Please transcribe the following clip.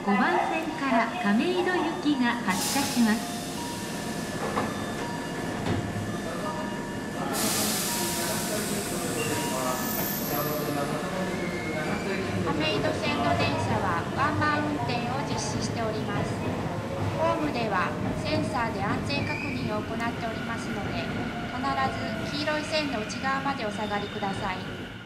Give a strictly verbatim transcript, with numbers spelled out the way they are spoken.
ごばん線から亀戸行きが発車します。 亀戸線の電車はワンマン運転を実施しております。ホームではセンサーで安全確認を行っておりますので、必ず黄色い線の内側までお下がりください。